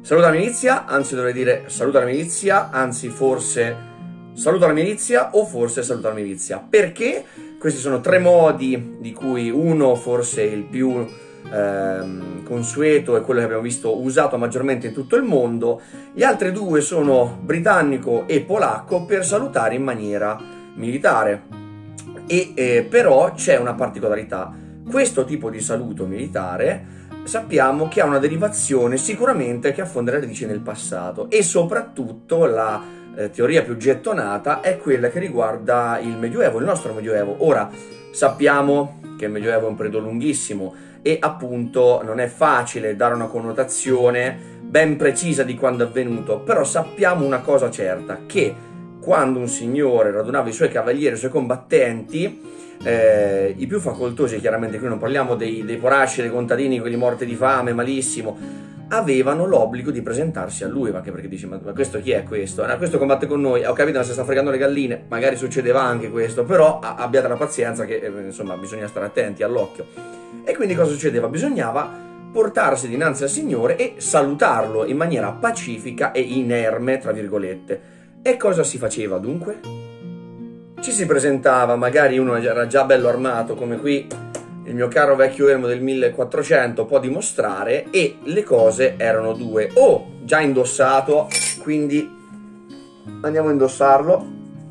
Saluta la milizia, anzi dovrei dire saluta la milizia, anzi forse saluta la milizia o forse saluta la milizia. Perché? Questi sono tre modi, di cui uno forse il più consueto e quello che abbiamo visto usato maggiormente in tutto il mondo. Gli altri due sono britannico e polacco per salutare in maniera militare. Però c'è una particolarità: questo tipo di saluto militare sappiamo che ha una derivazione sicuramente che affonda le radici nel passato, e soprattutto la teoria più gettonata è quella che riguarda il Medioevo, il nostro Medioevo. Ora, sappiamo che il Medioevo è un periodo lunghissimo e appunto non è facile dare una connotazione ben precisa di quando è avvenuto, però sappiamo una cosa certa, che quando un signore radunava i suoi cavalieri, i suoi combattenti, i più facoltosi, chiaramente qui non parliamo dei poracci, dei contadini, quelli morti di fame, malissimo, avevano l'obbligo di presentarsi a lui. Ma che, perché dici, ma questo chi è questo? Questo combatte con noi, ho capito, ma si sta fregando le galline, magari succedeva anche questo, però abbiate la pazienza che insomma bisogna stare attenti all'occhio. E quindi cosa succedeva? Bisognava portarsi dinanzi al signore e salutarlo in maniera pacifica e inerme, tra virgolette. E cosa si faceva dunque? Ci si presentava, magari uno era già bello armato, come qui il mio caro vecchio elmo del 1400 può dimostrare, e le cose erano due: o già indossato, quindi andiamo a indossarlo,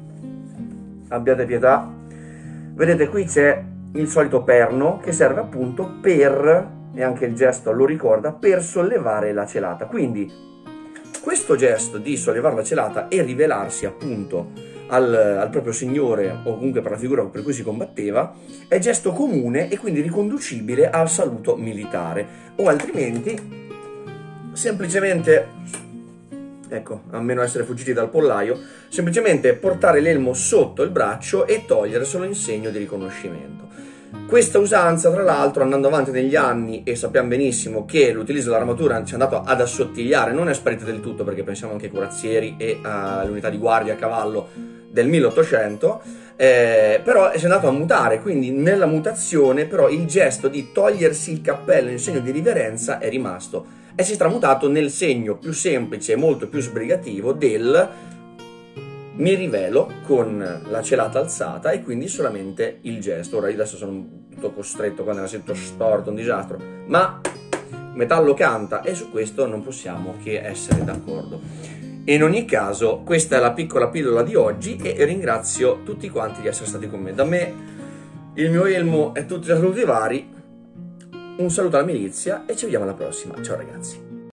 abbiate pietà, vedete qui c'è il solito perno che serve appunto per, e anche il gesto lo ricorda, per sollevare la celata. Quindi questo gesto di sollevare la celata e rivelarsi appunto al proprio signore, o comunque per la figura per cui si combatteva, è gesto comune e quindi riconducibile al saluto militare. O altrimenti semplicemente, ecco, a meno essere fuggiti dal pollaio, semplicemente portare l'elmo sotto il braccio e toglierselo in segno di riconoscimento. Questa usanza, tra l'altro, andando avanti negli anni, e sappiamo benissimo che l'utilizzo dell'armatura ci è andato ad assottigliare, non è sparita del tutto, perché pensiamo anche ai corazzieri e alle unità di guardia a cavallo del 1800, però si è andato a mutare. Quindi nella mutazione però il gesto di togliersi il cappello in segno di riverenza è rimasto e si è tramutato nel segno più semplice e molto più sbrigativo del mi rivelo con la celata alzata, e quindi solamente il gesto. Ora io adesso sono tutto costretto, quando la sento storto, un disastro, ma metallo canta e su questo non possiamo che essere d'accordo. In ogni caso, questa è la piccola pillola di oggi e ringrazio tutti quanti di essere stati con me. Da me, il mio elmo e tutti i saluti vari, un saluto alla milizia e ci vediamo alla prossima. Ciao ragazzi.